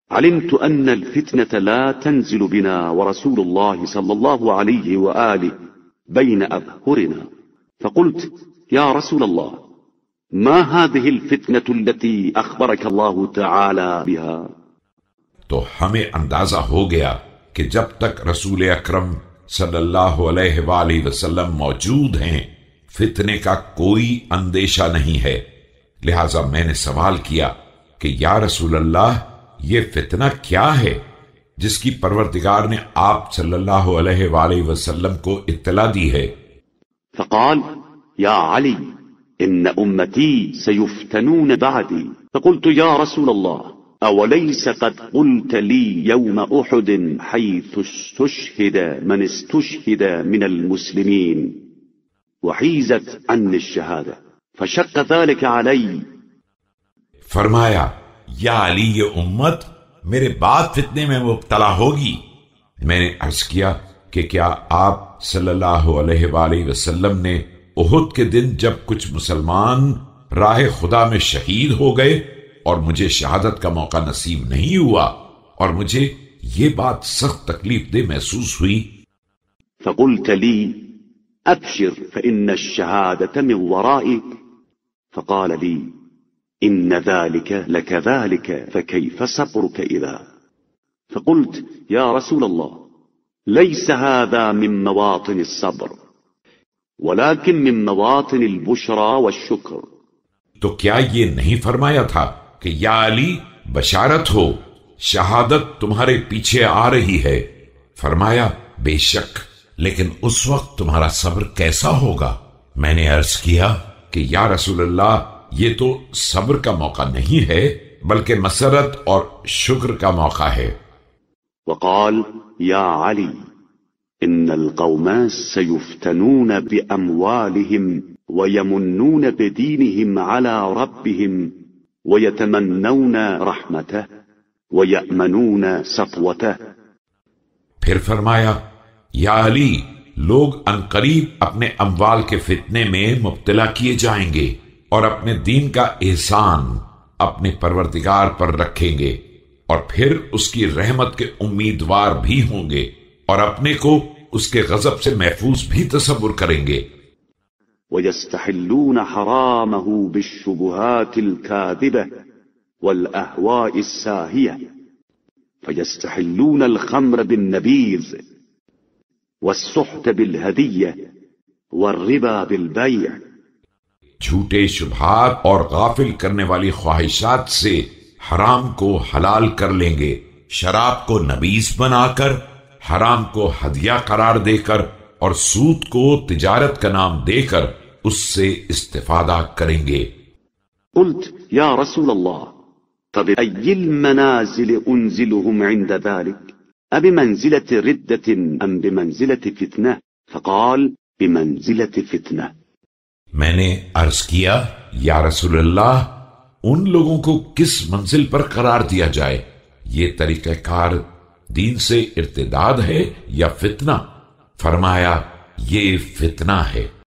علمت أن الفتنة لا تنزل بنا ورسول الله صلى الله عليه وآله بين أظهرنا، فقلت يا رسول الله ما هذه الفتنة التي أخبرك الله تعالى بها؟ تو ہمیں اندازہ ہو گیا کہ جب تک رسول اکرم صلی اللہ علیہ وآلہ وسلم موجود ہیں فتنے کا کوئی اندیشہ نہیں ہے، لہذا میں نے سوال کیا کہ یا رسول اللہ یہ فتنہ کیا ہے جس کی پروردگار نے آپ صلی اللہ علیہ وآلہ وسلم کو اطلاع دی ہے؟ فقال يا علي إن أمتي سيفتنون بعدي، فقلت يا رسول الله أوليس قد قلت لي يوم أحد حيث استشهد من استشهد من المسلمين وحيزت عني الشهادة فشق ذلك علي؟ فرمایا یا علی یہ امت میرے بعد فتنے میں مبتلا ہوگی۔ میں نے عرض کیا کہ کیا آپ صلی اللہ علیہ وآلہ وسلم نے احد کے دن جب کچھ مسلمان راہ خدا میں شہید ہو گئے اور مجھے شہادت کا موقع نصیب نہیں ہوا اور مجھے یہ بات سخت تکلیف دہ محسوس ہوئی؟ فقلت لي أبشر فإن الشهادة من ورائك، فقال لي إن ذلك لكذلك فكيف صبرك إذا؟ فقلت يا رسول الله ليس هذا من مواطن الصبر ولكن من مواطن البشرى والشكر۔ تو کیا یہ نہیں فرمایا تھا کہ یا علی بشارت ہو شہادت تمہارے پیچھے آ رہی ہے؟ فرمایا بے شک، لیکن اس وقت تمہارا صبر کیسا ہوگا؟ میں نے عرض کیا کہ یا رسول اللہ یہ تو صبر کا موقع نہیں ہے بلکہ مسرت اور شکر کا موقع ہے۔ وقال يا علي إن القوم سيفتنون بأموالهم ويمنون بدينهم على ربهم ويتمنون رحمته ويأمنون سطوته۔ پھر فرمایا یا علی لوگ عنقریب اپنے اموال کے فتنے میں مبتلا کیے جائیں گے اور اپنے دین کا احسان اپنے پروردگار پر رکھیں گے اور پھر اس کی رحمت کے امیدوار بھی ہوں گے اور اپنے کو اس کے غضب سے محفوظ بھی تصور کریں گے۔ وَيَسْتَحِلُّونَ حَرَامَهُ بِالشُّبُهَاتِ الْكَاذِبَةِ وَالْأَهْوَاءِ السَّاهِيَةِ فَيَسْتَحِلُّونَ الْخَمْرَ بِالنَّبِيذِ وَالسُّحْتَ بِالْهَدِيَّةِ وَالرِّبَا بِالْبَيْعِ۔ جھوٹے شبہات اور غافل کرنے والی خواہشات سے حرام کو حلال کر لیں گے، شراب کو نبیذ بنا کر، حرام کو ہدیہ قرار دے کر اور سود کو تجارت کا نام دے کر اس سے استفادہ کریں گے۔ قلت یا رسول اللہ فبأي المنازل انزلهم عند ذلك أبمنزلة ردة ام بمنزلة فتنة؟ فقال بمنزلة فتنة۔ میں نے عرض کیا یا رسول اللہ ان لوگوں کو کس منزل پر قرار دیا جائے، یہ طریقہ کار دین سے ارتداد ہے یا فتنہ؟ فرمایا یہ فتنہ ہے۔